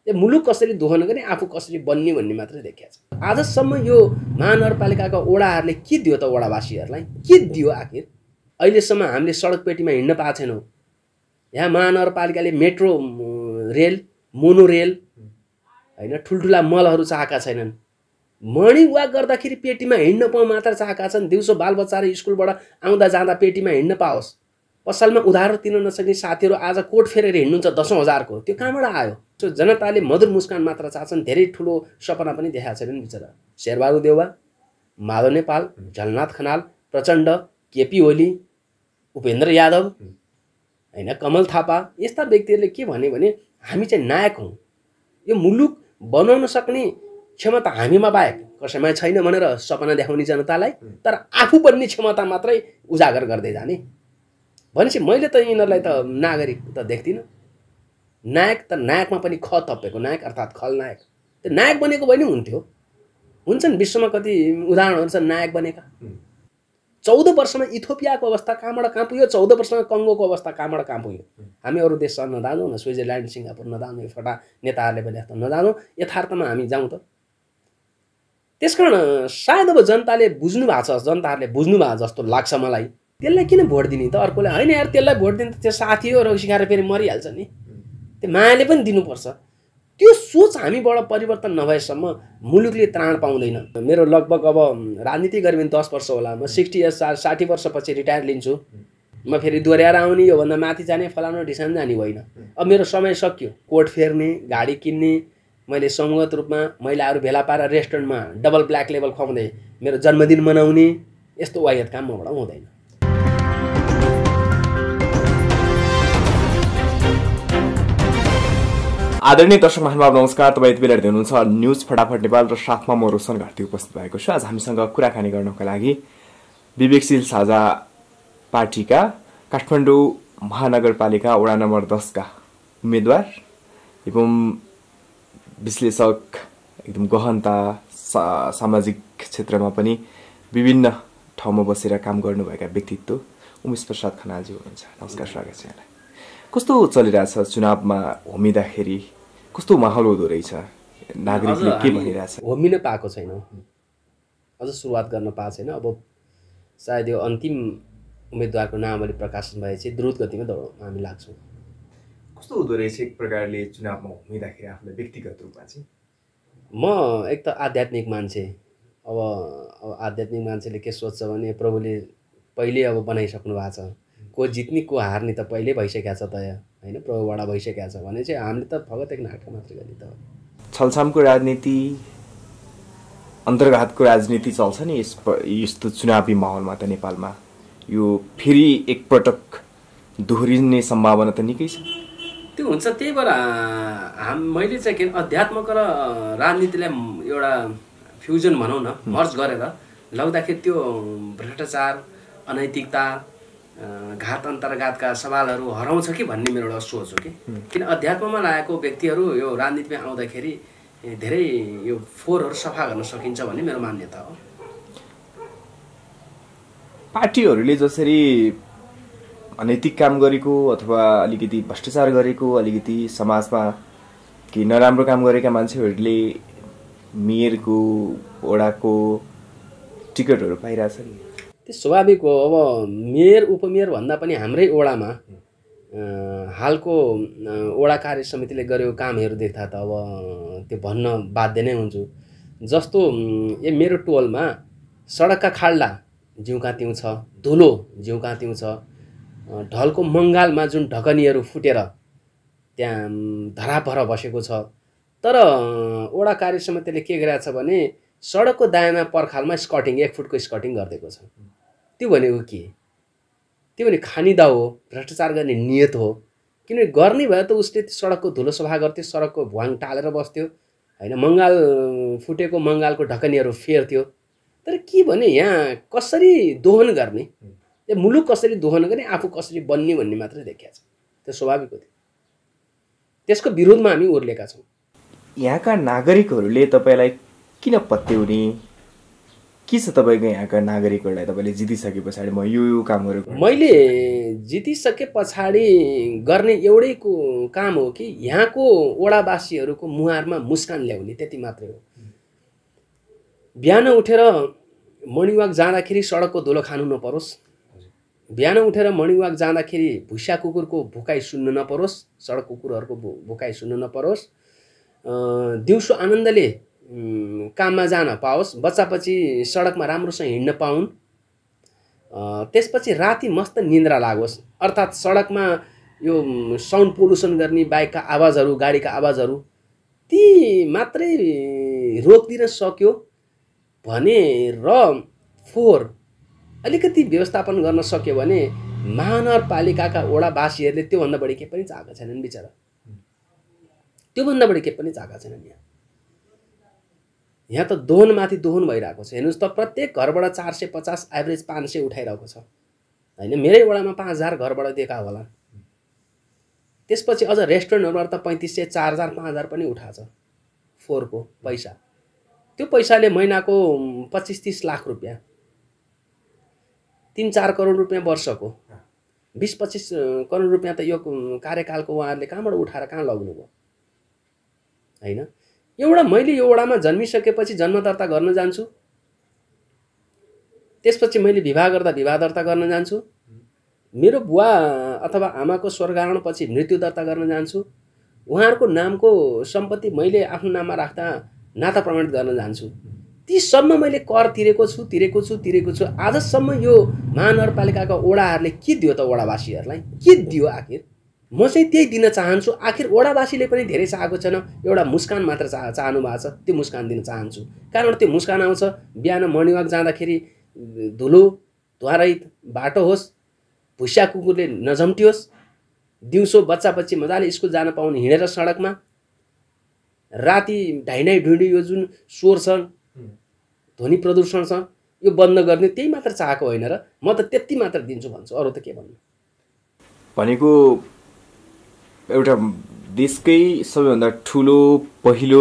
यो मुलुक कसरी दोहन गर्ने आफू कसरी बन्ने भन्ने मात्रै देखिएको छ। आजसम्म यो महानगरपालिकाका वडाहरूले के दियो त वडावासीहरूलाई? के दियो आखिर? अहिलेसम्म हामीले सडक पेटीमा हिँड्न पाएको छैनौँ। यहाँ महानगरपालिकाले मेट्रो रेल, मोनोरेल होइन ठुल्ठुला मलहरू चाहेका छैनन्। मर्निङ वाक गर्दाखेरि पेटीमा हिँड्न पाउँ मात्र चाहेका छन्। दिउँसो बालबच्चाहरू स्कुलबाट आउँदा जाँदा पेटीमा हिँड्न पाओस्। पसलमा उधारो तिर्न नसक्ने साथीहरू आज कोट फेरेर हिँड्नुहुन्छ 10,000 को। त्यो कहाँबाट आयो? सो जनताले मधुर मुस्कान मात्र चाहन्छन्, धेरै ठुलो सपना पनि देखाएको छैनन् बिचरा। शेरबहादुर देउवा, माधव नेपाल, झलनाथ खनाल, प्रचण्ड, केपी ओली, उपेन्द्र यादव होइन कमल थापा यस्ता व्यक्तिहरूले के भने हामी चाहिँ नायक हौँ, यो मुलुक बनाउन सक्ने क्षमता हामीमा बाहेक कसैमा छैन भनेर सपना देखाउने जनतालाई, तर आफू बन्ने क्षमता मात्रै उजागर गर्दै जाने भनेपछि मैले त यिनीहरूलाई त नागरिक त देख्दिनँ। नायक त नायकमा पनि ख थपेको नायक अर्थात् खलनायक। त्यो नायक बनेको भए नि हुन्थ्यो। हुन्छन् विश्वमा कति उदाहरणहरू छन् नायक बनेका। 14 वर्षमा इथियोपियाको अवस्था कहाँबाट कहाँ पुग्यो, 14 वर्षमा कङ्गोको अवस्था कहाँबाट कहाँ पुग्यो। हामी अरू देशसँग नजाँदैनौँ न, स्विजरल्यान्ड सिङ्गापुर नजाँदैनौँ, यो फटा नेताहरूले भने जस्तो नजाँदैनौँ, यथार्थमा हामी जाउँ त। त्यसकारण सायद अब जनताले बुझ्नु भएको छ, जनताहरूले बुझ्नु भएको जस्तो लाग्छ मलाई। त्यसलाई किन भोट दिने त? अर्कोले होइन यार त्यसलाई भोट दिने त त्यो साथी हो, रोग सिकाएर फेरि मरिहाल्छ नि। त्यो मायाले पनि दिनुपर्छ। त्यो सोच हामीबाट परिवर्तन नभएसम्म मुलुकले त्राण पाउँदैन। मेरो लगभग अब राजनीति गरे भने 10 वर्ष होला। म 60 वर्षपछि रिटायर लिन्छु। म फेरि दोहोऱ्याएर आउने, योभन्दा माथि जाने, फलानु ढिसान जाने होइन। अब मेरो समय सकियो। कोट फेर्ने, गाडी किन्ने, मैले समूहगत रूपमा महिलाहरू भेला पारेर रेस्टुरेन्टमा डबल ब्ल्याक लेबल खुवाउँदै मेरो जन्मदिन मनाउने यस्तो वायत काम मबाट हुँदैन। आदरणीय दर्शक महानुभाव नमस्कार। तपाईँ यति बेला हेर्दै हुनुहुन्छ न्युज फटाफट नेपाल र साथमा म रोशन घार्ती उपस्थित भएको छु। आज हामीसँग कुराकानी गर्नको लागि विवेकशील साझा पार्टीका काठमाडौँ महानगरपालिका वडा नम्बर 10 का उम्मेदवार एवं विश्लेषक, एकदम गहनता सामाजिक क्षेत्रमा पनि विभिन्न ठाउँमा बसेर काम गर्नुभएका व्यक्तित्व उमेश प्रसाद खनालजी हुनुहुन्छ। नमस्कार, स्वागत छ यहाँलाई। कस्तो चलिरहेछ चुनावमा होमिँदाखेरि? कस्तो माहौल हुँदो रहेछ? नागरिकले के भनिरहेछ? होमिन पाएको छैनौँ, अझ सुरुवात गर्न पाएको छैन। अब सायद यो अन्तिम उम्मेदवारको नामावली प्रकाशन भएपछि द्रुत गतिमा हामी लाग्छौँ। कस्तो हुँदो रहेछ एक प्रकारले चुनावमा होमिँदाखेरि आफूलाई व्यक्तिगत रूपमा चाहिँ? म एक त आध्यात्मिक मान्छे। अब आध्यात्मिक मान्छेले के सोच्छ भने प्रभुले पहिले अब बनाइसक्नु भएको छ, को जित्ने को हार्ने त पहिल्यै भइसकेको छ तय होइन, प्रभुबाट भइसकेको छ भने चाहिँ हामीले त फगत एक नाटक मात्र गर्ने त। छलछामको राजनीति, अन्तर्घातको राजनीति चल्छ नि यस्तो चुनावी माहौलमा त नेपालमा। यो फेरि एकपटक दोहोरिने सम्भावना त निकै छ। त्यो हुन्छ, त्यही भएर मैले चाहिँ के अध्यात्मको र राजनीतिलाई एउटा फ्युजन भनौँ न, मर्ज गरेर लग्दाखेरि त्यो भ्रष्टाचार, अनैतिकता, घात अन्तर्घातका सवालहरू हराउँछ कि भन्ने मेरो एउटा सोच हो कि। किन अध्यात्ममा लागेको व्यक्तिहरू यो राजनीतिमा आउँदाखेरि धेरै यो फोहोरहरू सफा गर्न सकिन्छ भन्ने मेरो मान्यता हो। पार्टीहरूले जसरी अनैतिक काम गरेको अथवा अलिकति भ्रष्टाचार गरेको, अलिकति समाजमा केही नराम्रो काम गरेका मान्छेहरूले मेयरको, वडाको टिकटहरू पाइरहेछन्। त्यो स्वाभाविक हो। अब मेयर उपमेयर भन्दा पनि हाम्रै वडामा हालको वडा कार्य समितिले गरेको कामहरू देख्दा त अब त्यो भन्न बाध्य नै हुन्छु। जस्तो यो मेरो टोलमा सडकका खाल्डा जिउका तिउँ छ, धुलो जिउका तिउँ छ, ढलको मङ्गालमा जुन ढकनीहरू फुटेर त्यहाँ धरापहरा बसेको छ। तर वडा कार्य समितिले के गरेको छ भने सडकको दायाँमा पर्खालमा स्कटिङ 1 फुटको स्कटिङ गरिदिएको छ। त्यो भनेको के? त्यो भने खानिदा हो, भ्रष्टाचार गर्ने नियत हो। किनभने गर्ने भए त उसले सडकको धुलो सफा गर्थ्यो, सडकको भुवाङ टालेर बस्थ्यो होइन, मङ्गाल फुटेको मङ्गालको ढकनीहरू फेर्थ्यो। तर के भने यहाँ कसरी दोहन गर्ने, यो मुलुक कसरी दोहन गर्ने, आफू कसरी बन्ने भन्ने मात्रै देखिएको छ। त्यो स्वाभाविक हो। त्यसको विरोधमा हामी उर्लेका छौँ। यहाँका नागरिकहरूले तपाईँलाई किन पत्याउने के छ तपाईँको यहाँका नागरिकहरूलाई तपाईँले जितिसके पछाडि म यो कामहरू मैले जितिसके पछाडि गर्ने एउटै काम हो कि यहाँको वडावासीहरूको मुहारमा मुस्कान ल्याउने, त्यति मात्रै हो। बिहान उठेर मर्निङ वाक जाँदाखेरि सडकको धुलो खानु नपरोस्, बिहान उठेर मर्निङ वाक जाँदाखेरि भुस्या कुकुरको भुकाइ सुन्नु नपरोस्, सडक कुकुरहरूको भुकाइ सुन्नु नपरोस्, दिउँसो आनन्दले काममा जान पाओस्, बच्चापछि सडकमा राम्रोसँग हिँड्न पाउन्, त्यसपछि राति मस्त निन्द्रा लागोस्। अर्थात् सडकमा यो साउन्ड पोल्युसन गर्ने बाइकका आवाजहरू, गाडीका आवाजहरू ती मात्रै रोकिदिन सक्यो भने र फोहोर अलिकति व्यवस्थापन गर्न सक्यो भने महानगरपालिकाका वडावासीहरूले त्योभन्दा बढी केही पनि चाहेका छैनन् बिचरा, त्योभन्दा बढी केही पनि चाहेका छैनन्। यहाँ त दोहनमाथि दोहन भइरहेको छ। हेर्नुहोस् त, प्रत्येक घरबाट 450 एभरेज 500 उठाइरहेको छ होइन। मेरै वडामा 5000 घरबाट दिएका होला। त्यसपछि अझ रेस्टुरेन्टहरूबाट त 3500, 4000, 5000 पनि उठाछ फोहोरको पैसा। त्यो पैसाले महिनाको 25-30 लाख रुपियाँ, 3-4 करोड रुपियाँ वर्षको 20-25 करोड रुपियाँ त यो कार्यकालको उहाँहरूले कहाँबाट उठाएर कहाँ लग्नुभयो होइन। मैले यो वडामा जन्मिसकेपछि जन्म दर्ता गर्न जान्छु, त्यसपछि मैले विवाह गर्दा विवाह दर्ता गर्न जान्छु, मेरो बुवा अथवा आमाको स्वर्गारोहणपछि मृत्यु दर्ता गर्न जान्छु, उहाँहरूको नामको सम्पत्ति मैले आफ्नो नाममा राख्दा नाता प्रमाणित गर्न जान्छु। ती सम्म मैले कर तिरेको छु। आजसम्म यो महानगरपालिकाका वडाहरूले के दियो त वडावासीहरूलाई? के दियो आखिर? म चाहिँ त्यही दिन चाहन्छु। आखिर वडावासीले पनि धेरै चाहेको छैन, एउटा मुस्कान मात्र चाहनु भएको छ। त्यो मुस्कान दिन चाहन्छु, कारण त्यो मुस्कान आउँछ बिहान मर्निङ वाक जाँदाखेरि धुलो धुवारहित बाटो होस्, भुस्या कुकुरले नझम्टियोस्, दिउँसो बच्चा-बच्ची मजाले स्कुल जान पाउने हिँडेर सडकमा, राति ढाइनाइ ढुँडी यो जुन स्वर छ, ध्वनि प्रदूषण छ, यो बन्द गर्ने, त्यही मात्र चाहेको होइन र म त त्यति मात्र दिन्छु भन्छु, अरू त के भन्नु। भनेको एउटा देशकै सबैभन्दा ठुलो पहिलो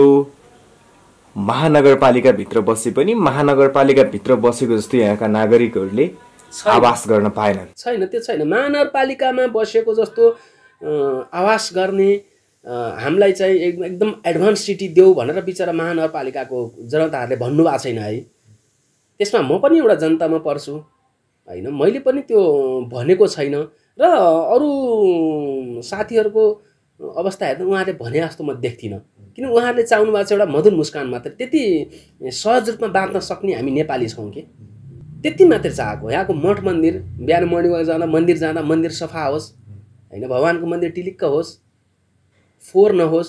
महानगरपालिकाभित्र बसे पनि महानगरपालिकाभित्र बसेको जस्तो यहाँका नागरिकहरूले आवास गर्न पाएनन्। छैन, त्यो छैन। महानगरपालिकामा बसेको जस्तो आवास गर्ने हामीलाई चाहिँ एकदम एडभान्स सिटी देऊ भनेर बिचरा महानगरपालिकाको जनताहरूले भन्नुभएको छैन है। त्यसमा म पनि एउटा जनतामा पर्छु होइन, मैले पनि त्यो भनेको छैन र अरू साथीहरूको अवस्था हेर्दा उहाँहरूले भने जस्तो म देख्दिनँ, किन उहाँहरूले चाहनु भएको छ एउटा मधुर मुस्कान मात्र। त्यति सहज रूपमा बाँच्न सक्ने हामी नेपाली छौँ कि त्यति मात्र चाहेको। यहाँको मठ मन्दिर बिहान मर्निङ वाक जाँदा मन्दिर सफा होस् होइन, भगवानको मन्दिर टिलिक्क होस्, फोहोर नहोस्,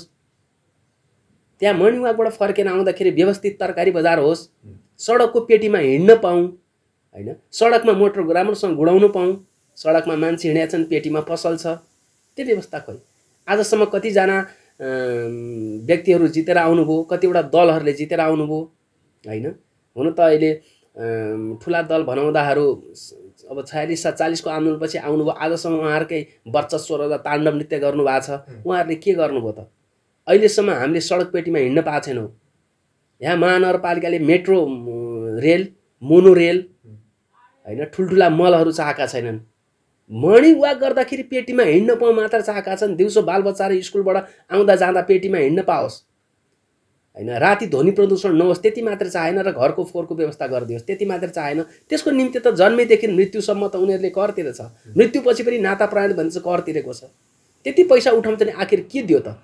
त्यहाँ मर्निङ वाकबाट फर्केर आउँदाखेरि व्यवस्थित तरकारी बजार होस्, सडकको पेटीमा हिँड्न पाऊँ होइन, सडकमा मोटर राम्रोसँग गुडाउनु पाऊँ, सडकमा मान्छे हिँडेका छन्, पेटीमा पसल छ, त्यो व्यवस्था खोइ। आजसम्म कतिजना व्यक्तिहरू जितेर आउनुभयो, कतिवटा दलहरूले जितेर आउनुभयो होइन। हुन त अहिले ठुला दल भनाउँदाहरू अब 46-47 को आन्दोलनपछि आउनुभयो, आजसम्म उहाँहरूकै वर्चस्व र ताण्डव नृत्य गर्नुभएको छ। उहाँहरूले के गर्नुभयो त? अहिलेसम्म हामीले सडक पेटीमा हिँड्न पाएको छैनौँ। यहाँ महानगरपालिकाले मेट्रो रेल, मोनो रेल होइन, ठुल्ठुला मलहरू चाहेका छैनन्। मर्निङ वाक गर्दाखेरि पेटीमा हिँड्न पाउँ मात्र चाहेका छन्। दिउँसो बालबच्चाहरू स्कुलबाट आउँदा जाँदा पेटीमा हिँड्न पाओस् होइन, राति ध्वनि प्रदूषण नहोस् त्यति मात्र चाहेन, र घरको फोहोरको व्यवस्था गरिदियोस् त्यति मात्र चाहेन। त्यसको निम्ति त जन्मेदेखि मृत्युसम्म त उनीहरूले कर तिरेछ, मृत्युपछि पनि नाता प्रमाणित भने चाहिँ कर तिरेको छ। त्यति पैसा उठाउँछ नि आखिर के दियो त?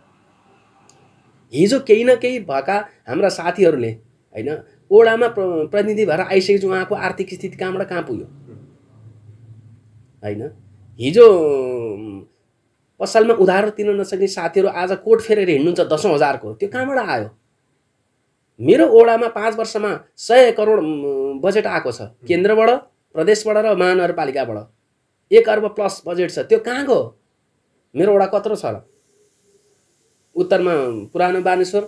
हिजो केही न केही भएका हाम्रा साथीहरूले होइन ओडामा प्रतिनिधि भएर आइसकेपछि उहाँको आर्थिक स्थिति कहाँबाट कहाँ पुग्यो होइन। हिजो पसलमा उधारो तिर्न नसक्ने साथीहरू आज कोट फेरेर हिँड्नुहुन्छ 10,000 को, त्यो कहाँबाट आयो? मेरो ओडामा 5 वर्षमा 100 करोड बजेट आएको छ, केन्द्रबाट, प्रदेशबाट र महानगरपालिकाबाट 1 अर्ब प्लस बजेट छ। त्यो कहाँ गयो? मेरो ओडा कत्रो छ र? उत्तरमा पुरानो बानेश्वर,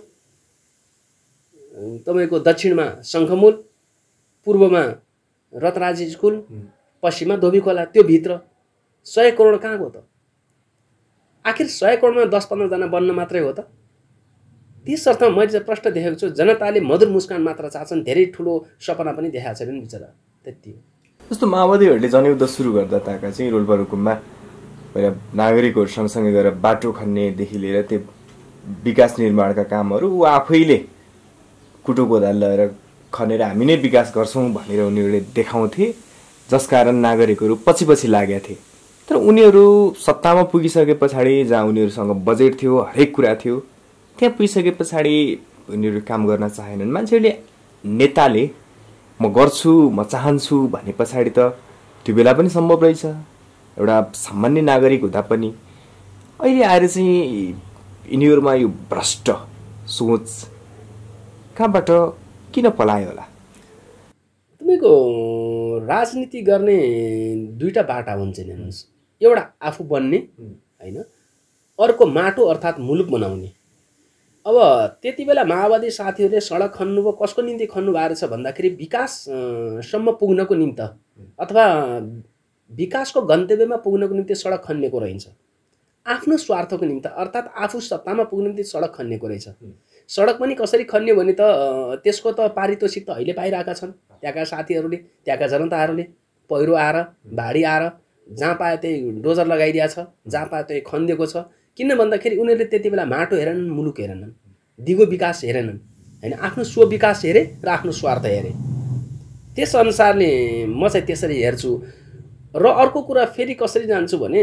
तपाईँको दक्षिणमा शङ्खमूल, पूर्वमा रतराज स्कुल, पश्चिममा धोबीखोला, त्यो भित्र 100 करोड कहाँ गयो त? आखिर 100 करोडमा 10-15 जना बन्न मात्रै हो त? त्यस अर्थमा मैले चाहिँ प्रश्न देखेको छु, जनताले मधुर मुस्कान मात्र चाहछन्, धेरै ठुलो सपना पनि देखाएको छैनन् बिचरा, त्यति हो। जस्तो माओवादीहरूले जनयुद्ध सुरु गर्दा ताका चाहिँ रोल्पा रुकुममा पहिला नागरिकहरू सँगसँगै गएर बाटो खन्नेदेखि लिएर त्यो विकास निर्माणका कामहरू ऊ आफैले कुटो कोदाल लगाएर खनेर हामी नै विकास गर्छौँ भनेर उनीहरूले देखाउँथे, जसकारण नागरिकहरू पछि पछि लागेका थिए। तर उनीहरू सत्तामा पुगिसके पछाडि जहाँ उनीहरूसँग बजेट थियो, हरेक कुरा थियो, त्यहाँ पुगिसके पछाडि उनीहरू काम गर्न चाहेनन्। मान्छेहरूले नेताले म गर्छु, म चाहन्छु भने पछाडि त त्यो बेला पनि सम्भव रहेछ एउटा सामान्य नागरिक हुँदा पनि। अहिले आएर चाहिँ यिनीहरूमा यो भ्रष्ट सोच कहाँबाट किन पलायो होला? तपाईँको राजनीति गर्ने दुईटा बाटा हुन्छन् हेर्नुहोस्, एउटा आफू बन्ने होइन, अर्को माटो अर्थात् मुलुक बनाउने। अब त्यति बेला माओवादी साथीहरूले सडक खन्नुभयो, कसको निम्ति खन्नु भएको रहेछ भन्दाखेरि विकाससम्म पुग्नको निम्ति अथवा विकासको गन्तव्यमा पुग्नको निम्ति सडक खन्नेको रहेछ, आफ्नो स्वार्थको निम्ति अर्थात् आफू सत्तामा पुग्ने निम्ति सडक खन्नेको रहेछ। सडक पनि कसरी खन्ने भने त त्यसको त पारितोषिक त अहिले पाइरहेका छन् त्यहाँका साथीहरूले, त्यहाँका जनताहरूले। पहिरो आएर, भाडी आएर जहाँ पायो त्यही डोजर लगाइदिएको छ, जहाँ पायो त्यही खनिदिएको छ। किन भन्दाखेरि उनीहरूले त्यति बेला माटो हेरेनन्, मुलुक हेरेनन्, दिगो विकास हेरेनन् होइन, आफ्नो स्व विकास हेरे र आफ्नो स्वार्थ हेरे। त्यस अनुसारले म चाहिँ त्यसरी हेर्छु। र अर्को कुरा फेरि कसरी जान्छु भने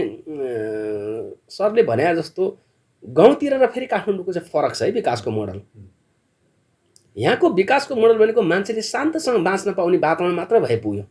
सरले भने जस्तो गाउँतिर र फेरि काठमाडौँको चाहिँ फरक छ है विकासको मोडल। यहाँको विकासको मोडल भनेको मान्छेले शान्तसँग बाँच्न पाउने वातावरण मात्र भए पुग्यो।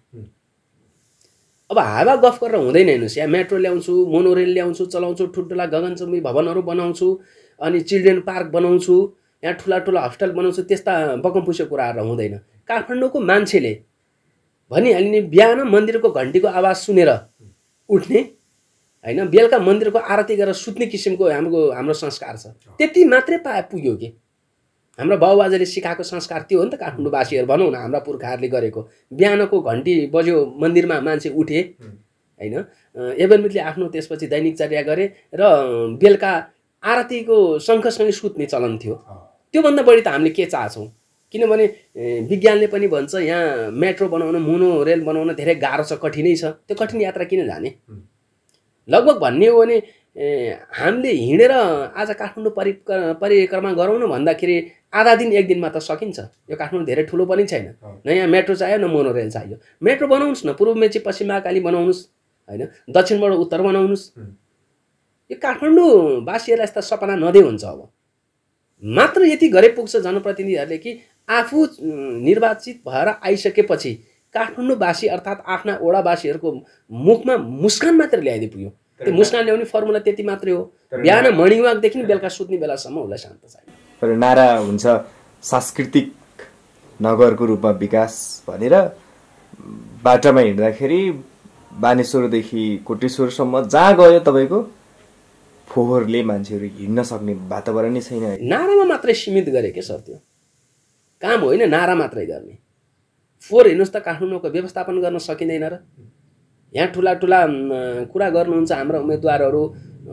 अब हावा गफ गरेर हुँदैन। हेर्नुहोस्, यहाँ मेट्रो ल्याउँछु, मोनोरेल ल्याउँछु, चलाउँछु, ठुल्ठुला गगनचुम्बी भवनहरू बनाउँछु, अनि चिल्ड्रेन पार्क बनाउँछु, यहाँ ठुला ठुला हस्पिटल बनाउँछु, त्यस्ता बकमपुसे कुराहरू हुँदैन। काठमाडौँको मान्छेले भनिहाल्ने बिहान मन्दिरको घन्टीको आवाज सुनेर उठ्ने होइन, बेलुका मन्दिरको आरती गरेर सुत्ने किसिमको हाम्रो संस्कार छ। त्यति मात्रै पुग्यो कि हाम्रो बाबुबाजेले सिकाएको संस्कार त्यो हो नि त। काठमाडौँवासीहरू भनौँ न, हाम्रा पुर्खाहरूले गरेको बिहानको घन्टी बज्यो मन्दिरमा मान्छे उठे होइन, एभेनमिटली आफ्नो त्यसपछि दैनिकचर्या गरे र बेलुका आरतीको शङ्खसँगै सुत्ने चलन थियो। त्योभन्दा बढी त हामीले के चाहछौँ? किनभने विज्ञानले पनि भन्छ यहाँ मेट्रो बनाउन, मोनोरेल बनाउन धेरै गाह्रो छ, कठिनै छ। त्यो कठिन यात्रा किन जाने? लगभग भन्ने हो भने हामीले हिँडेर आज काठमाडौँ परिक्रमा गरौँ न भन्दाखेरि आधा दिन एक दिनमा त सकिन्छ। यो काठमाडौँ धेरै ठुलो पनि छैन, न यहाँ मेट्रो चाहियो न मोनोरेल चाहियो। मेट्रो बनाउनुहोस् न, पूर्व मेची पश्चिम महाकाली बनाउनुहोस् होइन, दक्षिणबाट उत्तर बनाउनुहोस्। यो काठमाडौँवासीहरूलाई यस्ता सपना नदिए हुन्छ। अब मात्र यति गरे पुग्छ जनप्रतिनिधिहरूले कि आफू निर्वाचित भएर आइसकेपछि काठमाडौँवासी अर्थात् आफ्ना ओडावासीहरूको मुखमा मुस्कान मात्र ल्याइदिए पुग्यो। त्यो मुस्कान ल्याउने फर्मुला त्यति मात्रै हो। बिहान मर्निङ वाकदेखि बेलुका सुत्ने बेलासम्म उसलाई शान्त चाहियो। तर नारा हुन्छ सांस्कृतिक नगरको रूपमा विकास भनेर, बाटोमा हिँड्दाखेरि बानेश्वरदेखि कोटेश्वरसम्म जहाँ गयो तपाईँको फोहोरले मान्छेहरू हिँड्न सक्ने वातावरण नै छैन। नारामा मात्रै सीमित गरे के सर, त्यो काम होइन नारा मात्रै गर्ने। फोहोर हेर्नुहोस् त काठमाडौँको व्यवस्थापन गर्न सकिँदैन र। यहाँ ठुला ठुला कुरा गर्नुहुन्छ हाम्रा उम्मेदवारहरू,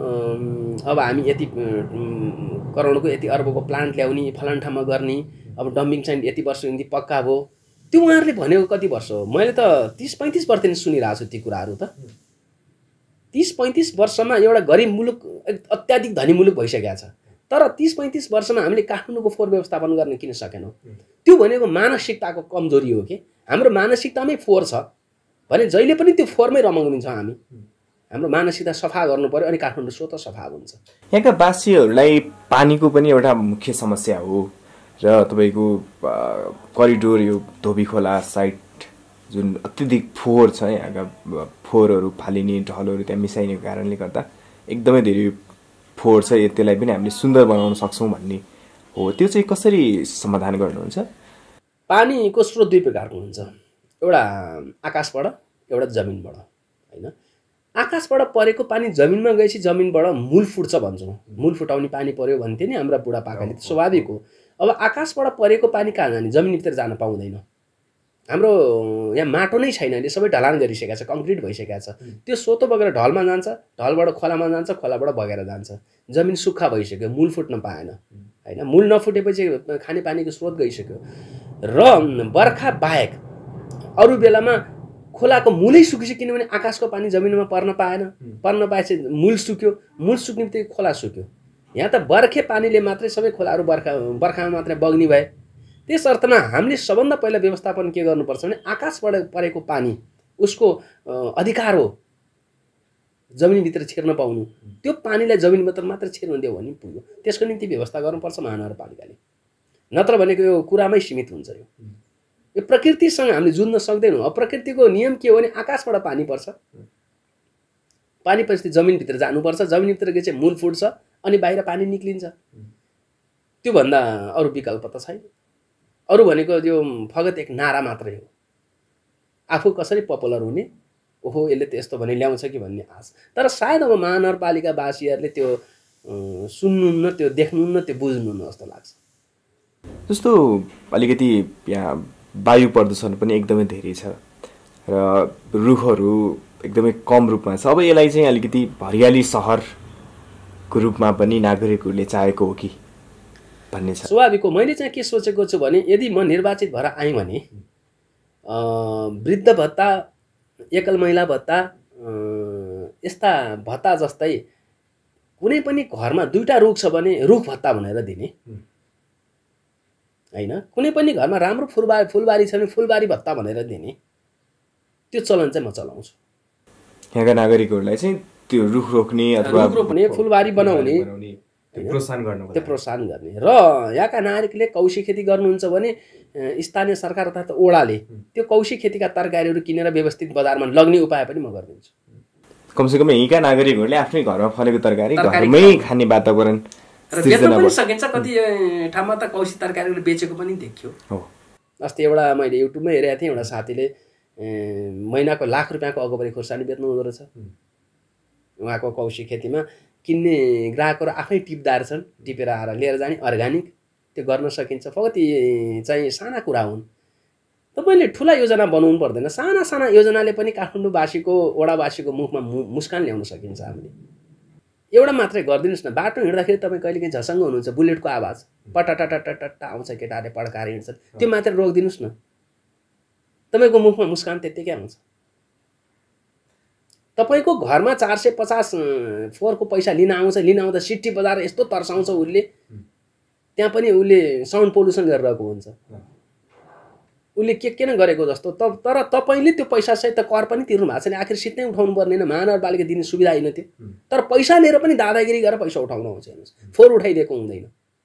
अब हामी यति करोडको यति अर्बको प्लान्ट ल्याउने, फलान ठाउँमा गर्ने, अब डम्पिङ साइट यति वर्षदेखि पक्का भयो। त्यो उहाँहरूले भनेको कति वर्ष हो? मैले त 30-35 वर्षदेखि सुनिरहेको छु ती कुराहरू त। 30-35 वर्षमा एउटा गरिब मुलुक अत्याधिक धनी मुलुक भइसकेको छ। तर 30-35 वर्षमा हामीले काठमाडौँको फोहोर व्यवस्थापन गर्न किन सकेनौँ? त्यो भनेको मानसिकताको कमजोरी हो कि हाम्रो मानसिकतामै फोहोर छ भने जहिले पनि त्यो फोहोरमै रमाउनुहुन्छ हामी। हाम्रो मानसिकता सफा गर्नु पर्यो, अनि काठमाडौँ स्वतः सफा हुन्छ। यहाँका वासीहरूलाई पानीको पनि एउटा मुख्य समस्या हो र तपाईँको करिडोर यो धोबी खोला साइड जुन अत्यधिक फोहोर छ, यहाँका फोहोरहरू फालिने ढलहरू त्यहाँ मिसाइने कारणले गर्दा एकदमै धेरै फोहोर छ। त्यसलाई पनि हामीले सुन्दर बनाउन सक्छौँ भन्ने हो। त्यो चाहिँ कसरी समाधान गर्नुहुन्छ? पानीको स्रोत दुई प्रकारको हुन्छ, एउटा आकाशबाट, एउटा जमिनबाट होइन। आकाशबाट परेको पानी जमिनमा गएपछि जमिनबाट मूल फुट्छ भन्छौँ। मूल फुटाउने पानी पर्यो भन्थे नि हाम्रा बुढापाकाले, स्वाभाविक हो। अब आकाशबाट परेको पानी कहाँ जाने? जमिनभित्र जान पाउँदैन। हाम्रो यहाँ माटो नै छैन, अहिले सबै ढलान गरिसकेको छ, कङ्क्रिट भइसकेको छ। त्यो सोतो बगेर ढलमा जान्छ, ढलबाट खोलामा जान्छ, खोलाबाट बगेर जान्छ। जमिन सुक्खा भइसक्यो, मूल फुट्न पाएन होइन। मूल नफुटेपछि खानेपानीको स्रोत गइसक्यो। र बर्खा बाहेक अरू बेलामा खोलाको मूलै सुकिसक्यो, किनभने आकाशको पानी जमिनमा पर्न पाएन। पर्न पाएपछि मूल सुक्यो, मूल सुक्ने बित्तिकै खोला सुक्यो। यहाँ त बर्खे पानीले मात्रै सबै खोलाहरू बर्खामा मात्रै बग्ने भए। त्यस अर्थमा हामीले सबभन्दा पहिला व्यवस्थापन के गर्नुपर्छ भने आकाशबाट परेको पानी उसको अधिकार हो जमिनभित्र छिर्न पाउनु। त्यो पानीलाई जमिनभित्र मात्र छिर्न दियो भने पुग्यो। त्यसको निम्ति व्यवस्था गर्नुपर्छ महानगरपालिकाले, नत्र भनेको यो कुरामै सीमित हुन्छ। यो प्रकृतिसँग हामीले जुझ्न सक्दैनौँ। अब प्रकृतिको नियम के हो भने आकाशबाट पानी पर्छ, पानी पछि जमिनभित्र जानुपर्छ, जमिनभित्र गएपछि मूल फुट्छ, अनि बाहिर पानी निक्लिन्छ। त्योभन्दा अरू विकल्प त छैन। अरू भनेको यो फगत एक नारा मात्रै हो, आफू कसरी पपुलर हुने, ओहो यसले त यस्तो भने ल्याउँछ कि भन्ने आश। तर सायद अब महानगरपालिकावासीहरूले त्यो सुन्नुहुन्न, त्यो देख्नुहुन्न, त्यो बुझ्नुहुन्न जस्तो लाग्छ। जस्तो अलिकति यहाँ वायु प्रदूषण पनि एकदमै धेरै छ र रुखहरू एकदमै कम रूपमा छ। अब यसलाई चाहिँ अलिकति हरियाली सहरको रूपमा पनि नागरिकहरूले चाहेको हो कि भन्ने छ। स्वाभाविक हो। मैले चाहिँ के सोचेको छु भने यदि म निर्वाचित भएर आएँ भने वृद्ध भत्ता, एकल महिला भत्ता, यस्ता भत्ता जस्तै कुनै पनि घरमा 2टा रुख छ भने रुख भत्ता भनेर दिने होइन। कुनै पनि घरमा राम्रो फुलबारी छ भने फुलबारी भत्ता भनेर दिने, त्यो चलन चाहिँ म चलाउँछु। यहाँका नागरिकहरूलाई चाहिँ त्यो रुख रोप्ने अथवा रुख रोप्ने, फुलबारी बनाउने, प्रोत्साहन गर्ने। र यहाँका नागरिकले कौशी खेती गर्नुहुन्छ भने स्थानीय सरकार अर्थात् ओडाले त्यो कौशी खेतीका तरकारीहरू किनेर व्यवस्थित बजारमा लग्ने उपाय पनि म गरिदिन्छु। कमसेकम यहीँका नागरिकहरूले आफ्नै घरमा फलेको तरकारी घरमै खाने वातावरण बेच्न पनि सकिन्छ। कति ठाउँमा त कौशी तरकारीहरू बेचेको पनि देखियो। अस्ति एउटा मैले युट्युबमै हेरेको थिएँ, एउटा साथीले महिनाको ₹1,00,000 अगोपरि खुर्सानी बेच्नु हुँदो रहेछ। उहाँको कौशी खेतीमा किन्ने ग्राहकहरू आफै टिपदार छन्, टिपेर आएर लिएर जाने अर्ग्यानिक, त्यो गर्न सकिन्छ। फगत चाहिँ साना कुरा हुन्। तपाईँले ठुला योजना बनाउनु पर्दैन, साना साना योजनाले पनि काठमाडौँवासीको, वडावासीको मुखमा मुस्कान ल्याउन सकिन्छ। हामीले एउटा मात्रै गरिदिनुहोस् न। बाटो हिँड्दाखेरि तपाईँ कहिलेकाहीँ झसङ्ग हुनुहुन्छ, बुलेटको आवाज पटटटटटट आउँछ, केटाहरूले पड्काएर हिँड्छन्, त्यो मात्रै रोकिदिनुहोस् न, तपाईँको मुखमा मुस्कान त्यत्तिकै आउँछ। तपाईँको घरमा 450 फोहोरको पैसा लिन आउँदा सिटी बजाएर यस्तो तर्साउँछ उसले, त्यहाँ पनि उसले साउन्ड पोल्युसन गरिरहेको हुन्छ, उसले के न गरेको जस्तो। तर तपाईँले त्यो पैसासहित त कर पनि तिर्नु भएको छैन, आखिर सिट नै उठाउनु पर्ने, महानगरपालिका दिने सुविधा होइन त्यो। तर पैसा लिएर पनि दादागिरी गरेर पैसा उठाउनु आउँछ, हेर्नुहोस्, फोहोर उठाइदिएको हुँदैन।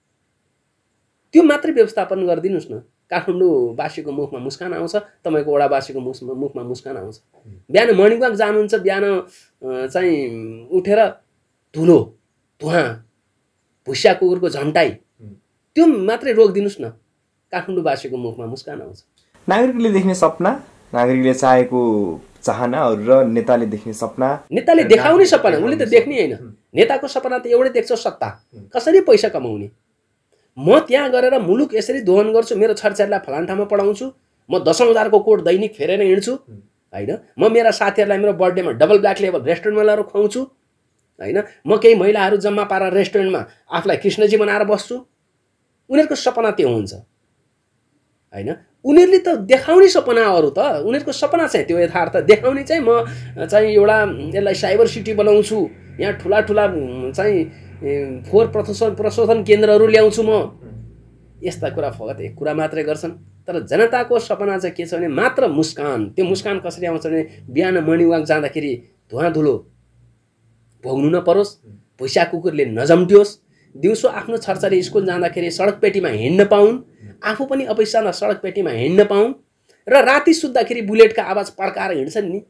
त्यो मात्रै व्यवस्थापन गरिदिनुहोस् न, काठमाडौँवासीको मुखमा मुस्कान आउँछ, तपाईँको वडावासीको मुखमा मुस्कान आउँछ। बिहान मर्निङ वाक जानुहुन्छ, बिहान चाहिँ उठेर धुलो, धुवाँ, भुसिया कुकुरको झन्टाइ, त्यो मात्रै रोकिदिनुहोस् न, काठमाडौँवासीको मुखमा मुस्कान आउँछ। नागरिकले देख्ने सपना, नागरिकले चाहेको चाहनाहरू र नेताले देख्ने सपना, नेताले देखाउने सपना उसले त देख्ने होइन। नेताको सपना त एउटै देख्छ, सत्ता, कसरी पैसा कमाउने। म त्यहाँ गएर मुलुक यसरी दोहन गर्छु, मेरो छरछारीलाई फलान ठाउँमा पढाउँछु, म 10,000को कोट दैनिक फेरेर हिँड्छु होइन। म मेरा साथीहरूलाई मेरो बर्थडेमा डबल ब्ल्याक लेबल रेस्टुरेन्टमा लगेर खुवाउँछु होइन। म केही महिलाहरू जम्मा पारेर रेस्टुरेन्टमा आफूलाई कृष्णजी बनाएर बस्छु। उनीहरूको सपना त्यो हुन्छ होइन। उनीहरूले त देखाउने सपना, अरू त उनीहरूको सपना चाहिँ त्यो यथार्थ देखाउने चाहिँ म चाहिँ एउटा यसलाई साइबर सिटी बनाउँछु, यहाँ ठुला ठुला चाहिँ फोहोर प्रशोधन केन्द्रहरू ल्याउँछु म, यस्ता कुरा फगत एक कुरा मात्रै गर्छन्। तर जनताको सपना चाहिँ के छ भने मात्र मुस्कान। त्यो मुस्कान कसरी आउँछ भने बिहान मर्निङ वाक जाँदाखेरि धुवाँ धुलो भोग्नु नपरोस्, भुसिया कुकुरले नजम्ट्योस्, दिउँसो आफ्नो छरछारी स्कुल जाँदाखेरि सडक पेटीमा हिँड्न पाउन्, आफू पनि अफिस जाँदा सडक पेटीमा हिँड्न पाउन्, र राति सुत्दाखेरि बुलेटका आवाज पड्काएर हिँड्छन् नि,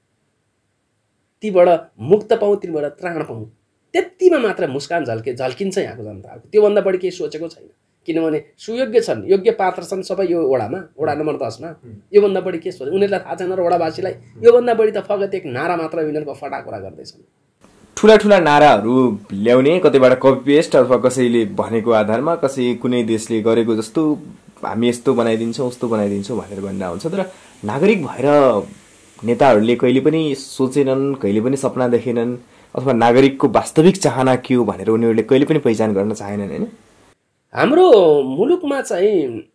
तीबाट मुक्त पाउँ, तीबाट त्राण पाउँ। त्यतिमा मात्र मुस्कान झल्किन्छ यहाँको जनताको। त्योभन्दा बढी केही सोचेको छैन, किनभने सुयोग्य छन्, योग्य पात्र छन् सबै यो वडामा, वडा नम्बर 10मा। योभन्दा बढी के सोच, उनीहरूलाई थाहा छैन र वडावासीलाई योभन्दा बढी त फगत एक नारा मात्र उनीहरूको फटाकुरा गर्दैछन्। ठुला ठुला नाराहरू ल्याउने, कतैबाट कपी पेस्ट अथवा कसैले भनेको आधारमा, कसै कुनै देशले गरेको जस्तो हामी यस्तो बनाइदिन्छौँ उस्तो बनाइदिन्छौँ भनेर भन्न हुन्छ। तर नागरिक भएर नेताहरूले कहिले पनि सोचेनन्, कहिले पनि सपना देखेनन्, अथवा नागरिकको वास्तविक चाहना के हो भनेर उनीहरूले कहिले पनि पहिचान गर्न चाहेनन् होइन। हाम्रो मुलुकमा चाहिँ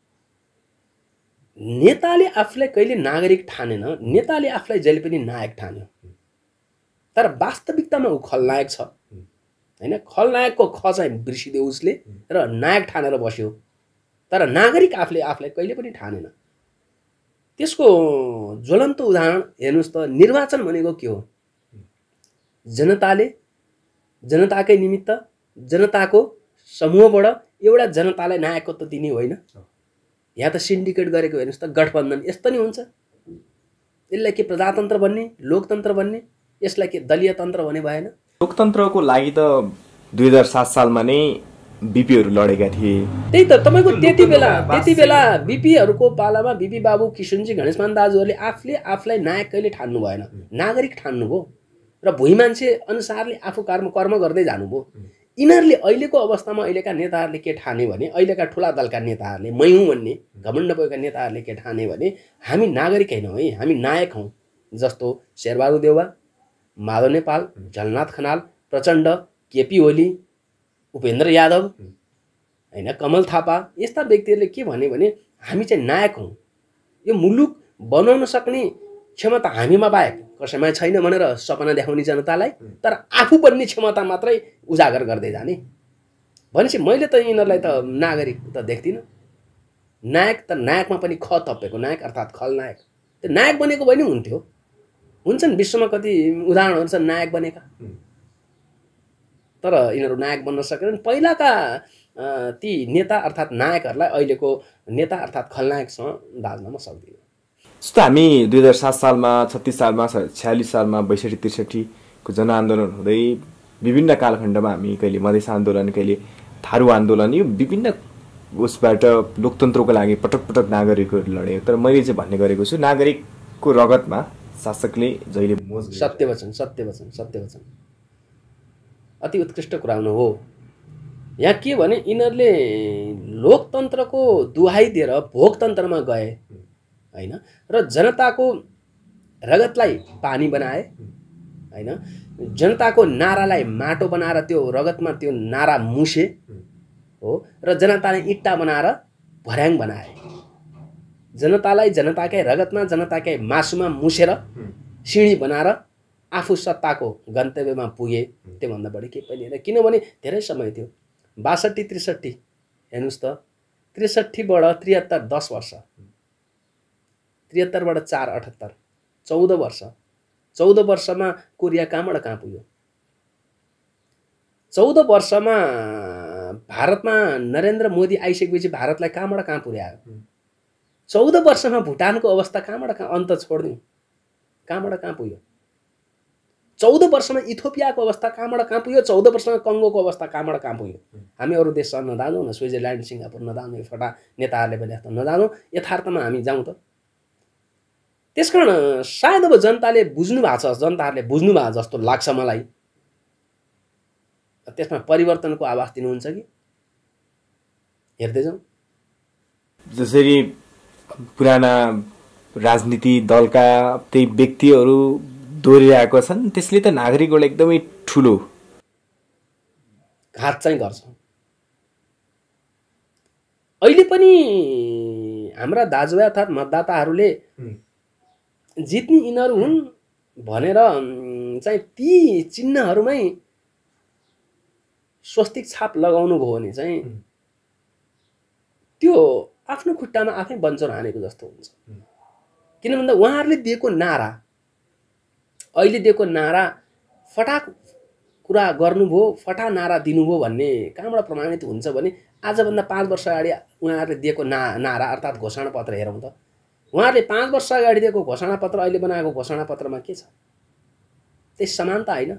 नेताले आफूलाई कहिले नागरिक ठानेन, नेताले आफूलाई जहिले पनि नायक ठान्यो। तर वास्तविकतामा ऊ खलनायक छ होइन। खलनायकको ख चाहिँ बिर्सिदियो उसले र नायक ठानेर बस्यो। तर नागरिक आफूलाई कहिले पनि ठानेन। त्यसको ज्वलन्त उदाहरण हेर्नुहोस् त, निर्वाचन भनेको के हो? जनताले जनताकै निमित्त जनताको समूहबाट एउटा जनतालाई नायकत्व दिने होइन। यहाँ त सिन्डिकेट गरेको हेर्नुहोस् त, गठबन्धन यस्तो नि हुन्छ। यसलाई के प्रजातन्त्र भन्ने, लोकतन्त्र भन्ने, यसलाई के दलीय तन्त्र भने भएन? लोकतन्त्रको लागि त 2007 सालमा नै बिपीहरू लडेका थिए। त्यही त तपाईको त्यति बेला बिपीहरूको पालामा बिपी बाबु, किशनजी, गणेशमान दाजुहरूले आफूलाई नायक कहिले ठान्नु भएन, नागरिक ठान्नुभयो र भुइँ मान्छे अनुसारले आफू कर्म गर्दै जानुभयो। यिनीहरूले अहिलेको अवस्थामा अहिलेका नेताहरूले के ठाने भने, अहिलेका ठुला दलका नेताहरूले, मै हुँ भन्ने घमण्ड भएका नेताहरूले के ठाने भने, हामी नागरिक हैनौँ है, हामी नायक हौँ। जस्तो शेरबहादुर देउवा, माधव नेपाल, झलनाथ खनाल, प्रचण्ड, केपी ओली, उपेन्द्र यादव होइन, कमल थापा, यस्ता व्यक्तिहरूले के भने हामी चाहिँ नायक हौँ। यो मुलुक बनाउन सक्ने क्षमता हामीमा बाहेक कसैमा छैन भनेर सपना देखाउने जनतालाई, तर आफू बन्ने क्षमता मात्रै उजागर गर्दै जाने भनेपछि मैले त यिनीहरूलाई त नागरिक त देख्दिनँ। नायक त नायकमा पनि ख थपेको नायक अर्थात् खलनायक। त्यो नायक बनेको भए नि हुन्थ्यो। हुन्छन् विश्वमा कति उदाहरणहरू छन् नायक बनेका, तर यिनीहरू नायक बन्न सकेनन्। पहिलाका ती नेता अर्थात् नायकहरूलाई अहिलेको नेता अर्थात् खलनायकसँग दाज्न म सक्दिनँ। जस्तो हामी 2007 सालमा, 36 सालमा, 46 सालमा 62-63 को जनआन्दोलन हुँदै विभिन्न कालखण्डमा हामी कहिले मधेस आन्दोलन, कहिले थारू आन्दोलन, यो विभिन्न उसबाट लोकतन्त्रको लागि पटक पटक नागरिकहरू लडे। तर मैले चाहिँ भन्ने गरेको छु, नागरिकको रगतमा शासकले जहिले सत्यवचन अति उत्कृष्ट कुरा हो। यहाँ के भने यिनीहरूले लोकतन्त्रको दुहाई दिएर भोगतन्त्रमा गए होइन, र जनताको रगतलाई पानी बनाए होइन, जनताको नारालाई माटो बनाएर त्यो रगतमा त्यो नारा मुसे हो, र जनताले इट्टा बनाएर भर्याङ बनाए। जनतालाई जनताकै रगतमा, जनताकै मासुमा मुसेर सिँढी बनाएर आफू सत्ताको गन्तव्यमा पुगे। त्योभन्दा बढी केही पनि होइन। किनभने धेरै समय थियो, 62-63 हेर्नुहोस् त, 63बाट 73 10 वर्ष, 73बाट 4 78 14 वर्ष, 14 वर्षमा कोरिया कहाँबाट कहाँ पुग्यो? 14 वर्षमा भारतमा नरेन्द्र मोदी आइसकेपछि भारतलाई कहाँबाट कहाँ पुर्यायो? 14 वर्षमा भुटानको अवस्था कहाँबाट कहाँ अन्त छोड्दिउँ, कहाँबाट कहाँ पुग्यो? 14 वर्षमा इथियोपियाको अवस्था कहाँबाट कहाँ पुग्यो? 14 वर्षमा कङ्गोको अवस्था कहाँबाट कहाँ पुग्यो? हामी अरू देशसँग नजाँदैनौँ न, स्विजरल्यान्ड, सिङ्गापुर नजाँदैनौँ, यो फटा नेताहरूले भने जस्तो नजाँदैनौँ, यथार्थमा हामी जाउँ त। त्यसकारण सायद अब जनताले बुझ्नु भएको छ, जनताहरूले बुझ्नु भएको जस्तो लाग्छ मलाई। त्यसमा परिवर्तनको आवाज दिनुहुन्छ कि? हेर्दै जाउँ। जसरी पुराना राजनीति दलका त्यही व्यक्तिहरू दोहोरिरहेका छन्, त्यसले त नागरिकहरूलाई एकदमै ठुलो घात चाहिँ गर्छ। अहिले पनि हाम्रा दाजुभाइ अर्थात् मतदाताहरूले जित्ने यिनीहरू हुन् भनेर चाहिँ ती चिन्हहरूमै स्वस्तिक छाप लगाउनु भयो भने चाहिँ त्यो आफ्नो खुट्टामा आफै बन्चर हानेको जस्तो हुन्छ। किन भन्दा उहाँहरूले दिएको नारा, अहिले दिएको नारा फटाक कुरा गर्नुभयो, फटा नारा दिनुभयो भन्ने कहाँबाट प्रमाणित हुन्छ भने आजभन्दा 5 वर्ष अगाडि उहाँहरूले दिएको नारा अर्थात् घोषणापत्र हेरौँ त। उहाँहरूले 5 वर्ष अगाडि दिएको घोषणापत्र अहिले बनाएको घोषणापत्रमा के छ? त्यही समानता होइन?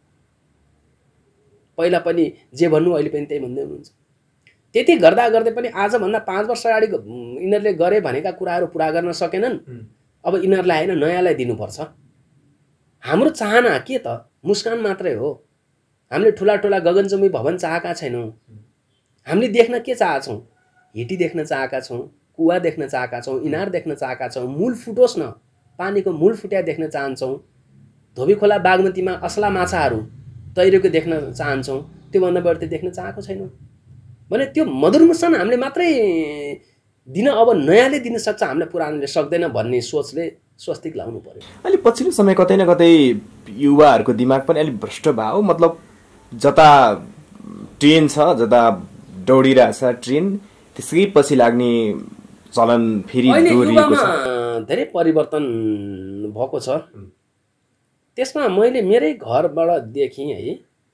पहिला पनि जे भन्नु अहिले पनि त्यही भन्दै हुनुहुन्छ। त्यति गर्दा गर्दै पनि आजभन्दा 5 वर्ष अगाडि यिनीहरूले गरे भनेका कुराहरू पुरा गर्न सकेनन्। अब यिनीहरूलाई होइन, नयाँलाई दिनुपर्छ। हाम्रो चाहना के त? मुस्कान मात्रै हो। हामीले ठुला ठुला गगनचुम्बी भवन चाहेका छैनौँ। हामीले देख्न के चाहन्छौँ? हिटी देख्न चाहेका छौँ, कुवा देख्न चाहेका छौँ, इनार देख्न चाहेका छौँ, मूल फुटोस् न, पानीको मूल फुट्या देख्न चाहन्छौँ, धोबी खोला बागमतीमा असला माछाहरू तैरेको देख्न चाहन्छौँ, त्योभन्दा बढी देख्न चाहेको छैनौँ भने त्यो मधुर मुस्कान हामीले मात्रै दिन अब नयाँले दिन सक्छ, हामीले पुरानोले सक्दैन भन्ने सोचले स्वस्तिक लाउनु पर्यो। अहिले पछिल्लो समय कतै न कतै युवाहरूको दिमाग पनि अलिक भ्रष्ट भयो, मतलब जता ट्रेन छ, जता दौडिरहेछ ट्रेन, त्यसकै पछि लाग्ने चलन फेरि दोहोरिएको छ। धेरै परिवर्तन भएको छ। त्यसमा मैले मेरै घरबाट देखेँ है,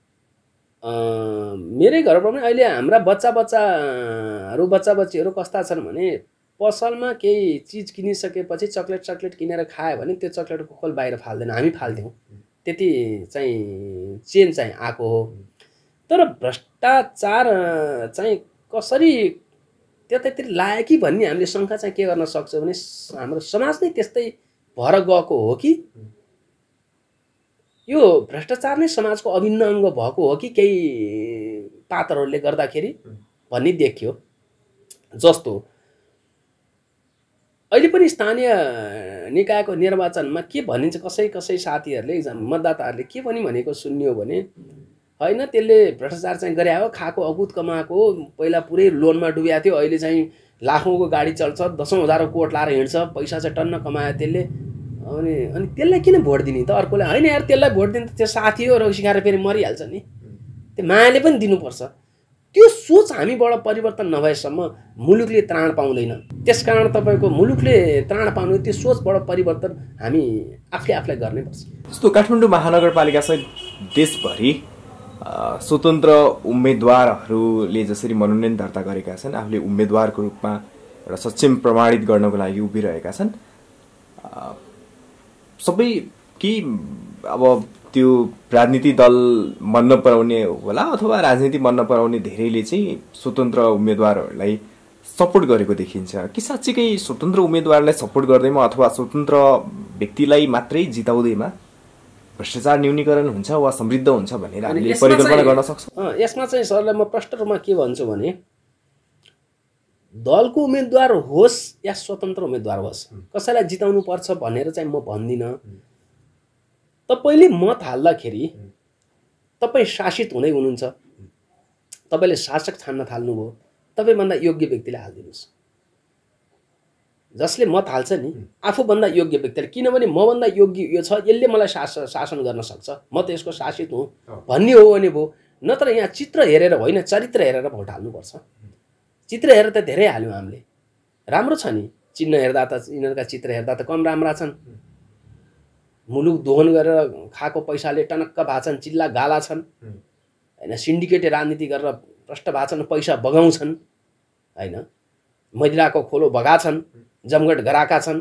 मेरै घरबाट पनि अहिले हाम्रा बच्चाबच्चीहरू कस्ता छन् भने पसलमा केही चिज किनिसकेपछि चक्लेट किनेर खायो भने त्यो चक्लेटको खोल बाहिर फाल्दैन, हामी फाल्थ्यौँ। त्यति चाहिँ चेन चाहिँ आएको हो। तर भ्रष्टाचार चाहिँ कसरी त्यतातिर लाग्यो कि भन्ने हामीले शङ्का चाहिँ के गर्न सक्छौँ भने हाम्रो समाज नै त्यस्तै भएर गएको हो कि यो भ्रष्टाचार नै समाजको अभिन्न अङ्ग भएको हो कि केही पात्रहरूले गर्दाखेरि भन्ने देखियो। जस्तो अहिले पनि स्थानीय निकायको निर्वाचनमा के भनिन्छ, कसै साथीहरूले मतदाताहरूले के पनि भनेको सुन्नियो भने होइन त्यसले भ्रष्टाचार चाहिँ गरे हो, खाएको अगुत कमाएको, पहिला पुरै लोनमा डुब्या थियो, अहिले चाहिँ लाखौँको गाडी चल्छ, 10,000 कोट लाएर हिँड्छ, पैसा चाहिँ टन्न कमायो त्यसले, अनि त्यसलाई किन भोट दिने त? अर्कोले होइन यार त्यसलाई भोट दिनु त त्यो साथी हो, रोग सिकाएर फेरि मरिहाल्छ नि, त्यो मायाले पनि दिनुपर्छ। त्यो सोच हामीबाट परिवर्तन नभएसम्म मुलुकले त्राण पाउँदैन। त्यसकारण तपाईँको मुलुकले त्राण पाउनु त्यो सोचबाट परिवर्तन हामी आफूलाई गर्नै पर्छ। जस्तो काठमाडौँ महानगरपालिका सहित देशभरि स्वतन्त्र उम्मेदवारहरूले जसरी मनोनयन दर्ता गरेका छन्, आफूले उम्मेदवारको रूपमा एउटा सक्षम प्रमाणित गर्नको लागि उभिरहेका छन्, सबै कि अब त्यो राजनीति दल मन नपराउने होला अथवा राजनीति मन नपराउने धेरैले चाहिँ स्वतन्त्र उम्मेदवारहरूलाई सपोर्ट गरेको देखिन्छ कि साँच्चीकै स्वतन्त्र उम्मेदवारलाई सपोर्ट गर्दैमा अथवा स्वतन्त्र व्यक्तिलाई मात्रै जिताउँदैमा भ्रष्टाचार न्यूनीकरण हुन्छ वा समृद्ध हुन्छ भनेर हामीले परिकल्पना गर्न सक्छौँ? यसमा चाहिँ सरलाई म प्रष्ट रूपमा के भन्छु भने दलको उम्मेदवार होस् या स्वतन्त्र उम्मेदवार होस्, कसैलाई जिताउनु पर्छ भनेर चाहिँ म भन्दिनँ। तपाईँले मत हाल्दाखेरि तपाईँ शासित हुँदै हुनुहुन्छ, तपाईँले शासक छान्न थाल्नुभयो, तपाईँभन्दा योग्य व्यक्तिलाई हालिदिनुहोस्। जसले मत हाल्छ नि आफूभन्दा योग्य व्यक्तिले, किनभने मभन्दा योग्य यो छ, यसले मलाई शासन गर्न सक्छ, म त यसको शासित हुँ भन्ने हो भने भयो। नत्र यहाँ चित्र हेरेर होइन, चरित्र हेरेर भोट हाल्नुपर्छ। चित्र हेरेर त धेरै हाल्यौँ हामीले, राम्रो छ नि, चिन्ह हेर्दा त यिनीहरूका चित्र हेर्दा त कम राम्रा छन्। मुलुक दोहन गरेर खाएको पैसाले टनक्क भाछन्, चिल्ला गाला छन् होइन, सिन्डिकेट राजनीति गरेर भ्रष्ट भाछन्, पैसा बगाउँछन् होइन, महिलाको खोलो बगाछन्, जमघट गराएका छन्।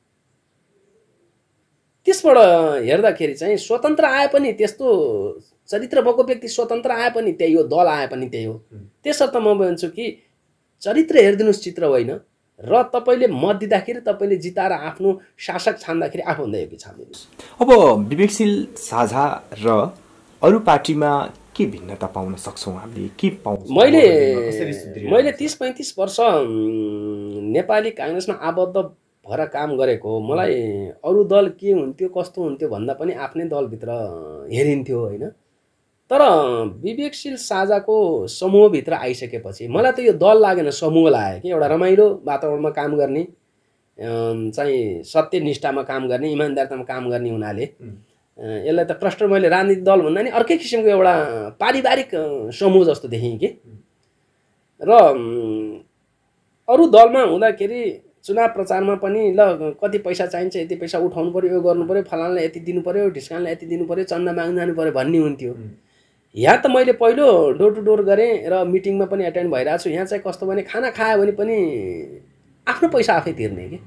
त्यसबाट हेर्दाखेरि चाहिँ स्वतन्त्र आए पनि त्यस्तो चरित्र भएको व्यक्ति स्वतन्त्र आए पनि त्यही हो, दल आए पनि त्यही हो। त्यसर्थ म भन्छु कि चरित्र हेरिदिनुहोस्, चित्र होइन। र तपाईँले मत दिँदाखेरि तपाईँले जिताएर आफ्नो शासक छान्दाखेरि आफूभन्दा योग्य छान्दिनुहोस्। अब विवेकशील साझा र अरू पार्टीमा के भिन्नता पाउन सक्छौँ हामीले? के पाउँछौँ? मैले 30-35 वर्ष नेपाली काङ्ग्रेसमा आबद्ध भएर काम गरेको, मलाई अरू दल के हुन्थ्यो कस्तो हुन्थ्यो भन्दा पनि आफ्नै दलभित्र हेरिन्थ्यो होइन। तर विवेकशील साझाको समूहभित्र आइसकेपछि मलाई त यो दल लागेन, समूह लाग्यो कि एउटा रमाइलो वातावरणमा काम गर्ने, चाहिँ सत्यनिष्ठामा काम गर्ने, इमान्दारितामा काम गर्ने हुनाले यसलाई त प्रष्ट मैले राजनीतिक दल भन्दा नि अर्कै किसिमको एउटा पारिवारिक समूह जस्तो देखेँ कि। र अरू दलमा हुँदाखेरि चुनाव प्रचारमा पनि ल कति पैसा चाहिन्छ, यति पैसा उठाउनु पर्यो, यो गर्नु पर्यो, फलानालाई यति दिनु पर्यो, ढिस्कानलाई यति दिनु पर्यो, चन्दा माग्नु जानु पर्यो भन्ने हुन्थ्यो। यहाँ त मैले पहिलो डोर टु डोर गरेँ र मिटिङमा पनि एटेन्ड भइरहेको छु। यहाँ चाहिँ कस्तो भने खाना खायो भने पनि आफ्नो पैसा आफै तिर्ने कि,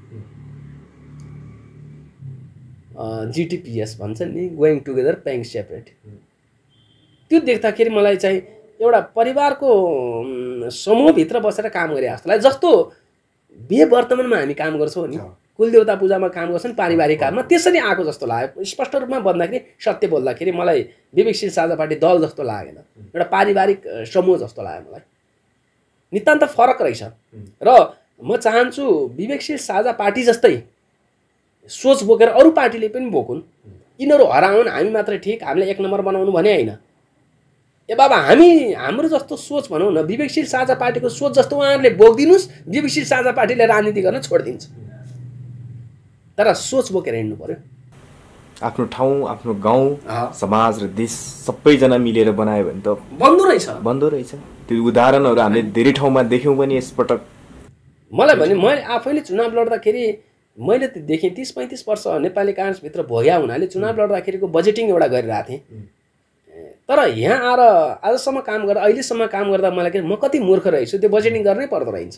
GTPS भन्छ नि, गोइङ टुगेदर पेइङ सेपरेट। त्यो देख्दाखेरि मलाई चाहिँ एउटा परिवारको समूहभित्र बसेर काम गरे जस्तो लाग्यो। जस्तो बिहे वर्तमानमा हामी काम गर्छौँ नि, कुलदेवता पूजामा काम गर्छन्, पारिवारिक काममा, त्यसरी आएको जस्तो लाग्यो। स्पष्ट रूपमा भन्दाखेरि, सत्य बोल्दाखेरि मलाई विवेकशील साझा पार्टी दल जस्तो लागेन, एउटा पारिवारिक समूह जस्तो लाग्यो मलाई। नितान्त फरक रहेछ। र म चाहन्छु विवेकशील साझा पार्टी जस्तै सोच बोकेर अरू पार्टीले पनि बोकुन्। यिनीहरू हराउन्, हामी मात्रै ठिक, हामीलाई 1 नम्बर बनाउनु भने होइन। ए बाबा हाम्रो जस्तो सोच भनौँ न, विवेकशील साझा पार्टीको सोच जस्तो उहाँहरूले बोकिदिनुहोस्, विवेकशील साझा पार्टीले राजनीति गर्न छोडिदिन्छ। तर सोच बोकेर हिँड्नु पर्यो। आफ्नो ठाउँ, आफ्नो गाउँ, समाज र देश सबैजना मिलेर बनायो भने त बन्दो रहेछ। त्यो उदाहरणहरू हामीले धेरै ठाउँमा देख्यौँ पनि यसपटक। मलाई भने मैले आफैले चुनाव लड्दाखेरि मैले त देखेँ 30-35 वर्ष नेपाली काङ्ग्रेसभित्र भोग्या हुनाले चुनाव लड्दाखेरिको बजेटिङ एउटा गरिरहेको थिएँ। तर यहाँ आएर आजसम्म काम गर्दा, अहिलेसम्म काम गर्दा मलाई के म कति मूर्ख रहेछु, त्यो बजेटिङ गर्नै पर्दो रहेछ।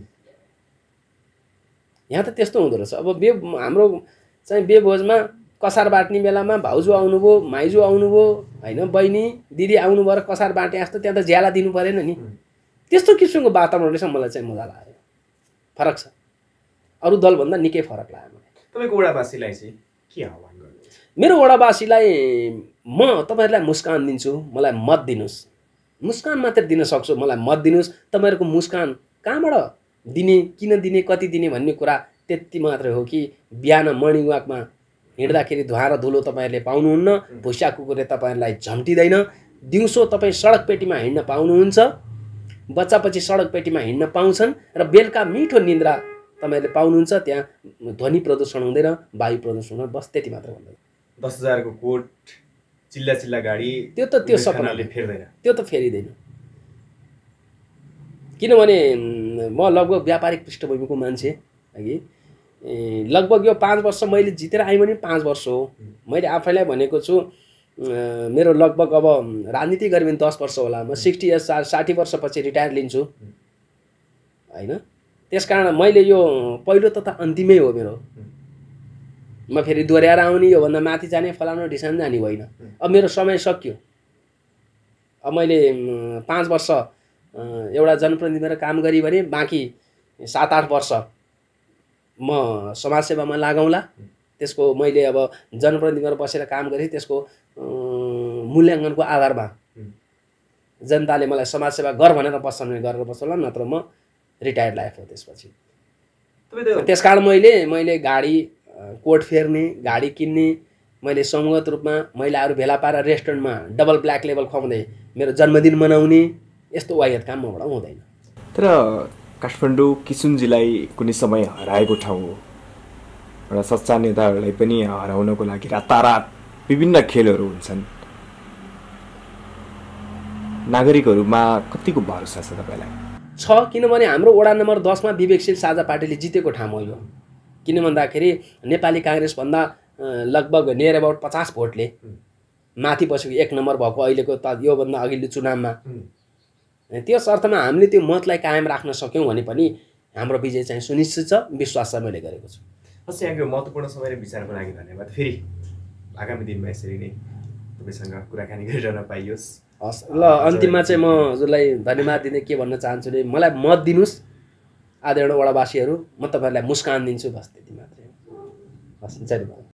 यहाँ त त्यस्तो हुँदो रहेछ। अब हाम्रो चाहिँ बेभोजमा कसार बाँट्ने बेलामा भाउजू आउनुभयो, माइजू आउनुभयो, होइन, बहिनी दिदी आउनुभयो र कसार बाँटे जस्तो त्यहाँ त ज्याला दिनु परेन नि। त्यस्तो किसिमको वातावरण रहेछ। मलाई चाहिँ मजा लाग्यो। फरक छ, अरू दलभन्दा निकै फरक लाग्यो मलाई। तपाईँको वडावासीलाई चाहिँ के आह्वान गर्नुहुन्छ? मेरो वडावासीलाई म तपाईँहरूलाई मुस्कान दिन्छु, मलाई मत दिनुहोस्। मुस्कान मात्रै दिन सक्छु, मलाई मत दिनुहोस्। तपाईँहरूको मुस्कान कहाँबाट दिने, किन दिने, कति दिने भन्ने कुरा त्यति मात्रै हो कि बिहान मर्निङ वाकमा हिँड्दाखेरि धुवा र धुलो तपाईँहरूले पाउनुहुन्न, भुस्या कुकुरले तपाईँहरूलाई झम्टिँदैन, दिउँसो तपाईँ सडक पेटीमा हिँड्न पाउनुहुन्छ, बच्चापछि सडक पेटीमा हिँड्न पाउँछन्, र बेलुका मिठो निन्द्रा तपाईँहरूले पाउनुहुन्छ। त्यहाँ ध्वनि प्रदूषण हुँदैन, वायु प्रदूषण हुँदैन। बस त्यति मात्र भन्दैन। 10,000 को कोट, चिल्ला गाडी, त्यो सपनाले फेर्दैन, त्यो त फेरिँदैन। किनभने म लगभग व्यापारिक पृष्ठभूमिको मान्छे अघि, लगभग यो 5 वर्ष मैले जितेर आएँ भने 5 वर्ष हो। मैले आफैलाई भनेको छु मेरो लगभग अब राजनीति गरेँ भने 10 वर्ष होला। म 60 वर्षपछि रिटायर लिन्छु, होइन। त्यसकारण मैले यो पहिलो तथा अन्तिमै हो मेरो। म फेरि दोहोऱ्याएर आउने, योभन्दा माथि जाने, फलानु ढिसान जाने होइन। अब मेरो समय सकियो। अब मैले 5 वर्ष एउटा जनप्रतिनिधिमा काम गरेँ भने बाँकी 7-8 वर्ष म समाजसेवामा लागौँला। त्यसको मैले अब जनप्रतिनिधिमा बसेर काम गरेँ, त्यसको मूल्याङ्कनको आधारमा जनताले मलाई समाजसेवा गर भनेर बस्छन् भने गरेर बस्छ होला, नत्र म रिटायर्ड लाइफ हो त्यसपछि। त्यसकारण मैले गाडी, कोट फेर्ने, गाडी किन्ने, मैले समूहगत रूपमा महिलाहरू भेला पारेर रेस्टुरेन्टमा डबल ब्ल्याक लेबल खुवाउँदै मेरो जन्मदिन मनाउने यस्तो वायत काम मबाट हुँदैन। तर काठमाडौँ किसुनजीलाई कुनै समय हराएको ठाउँ हो र सच्चा नेताहरूलाई पनि हराउनको लागि रातारात विभिन्न खेलहरू हुन्छन्। नागरिकहरूमा कतिको भरोसा छ तपाईँलाई? छ, किनभने हाम्रो वडा नम्बर 10 मा विवेकशील साझा पार्टीले जितेको ठाउँ हो यो। किन भन्दाखेरि नेपाली काङ्ग्रेसभन्दा लगभग नियर अबाउट 50 भोटले माथि बसेको 1 नम्बर भएको अहिलेको त योभन्दा अघिल्लो चुनावमा। त्यस अर्थमा हामीले त्यो मतलाई कायम राख्न सक्यौँ भने पनि हाम्रो विजय चाहिँ सुनिश्चित छ, विश्वास चाहिँ मैले गरेको छु। हस्, यहाँको महत्त्वपूर्ण समय र विचारको लागि धन्यवाद। फेरि आगामी दिनमा यसरी नै तपाईँसँग कुराकानी गरिरहन पाइयोस्। हस्, ल अन्तिममा चाहिँ म हजुरलाई धन्यवाद दिँदै के भन्न चाहन्छु भने मलाई मत दिनुहोस् आदरणीय वडावासीहरू, म तपाईँहरूलाई मुस्कान दिन्छु, बस त्यति मात्रै। हस्, जय नेपाल।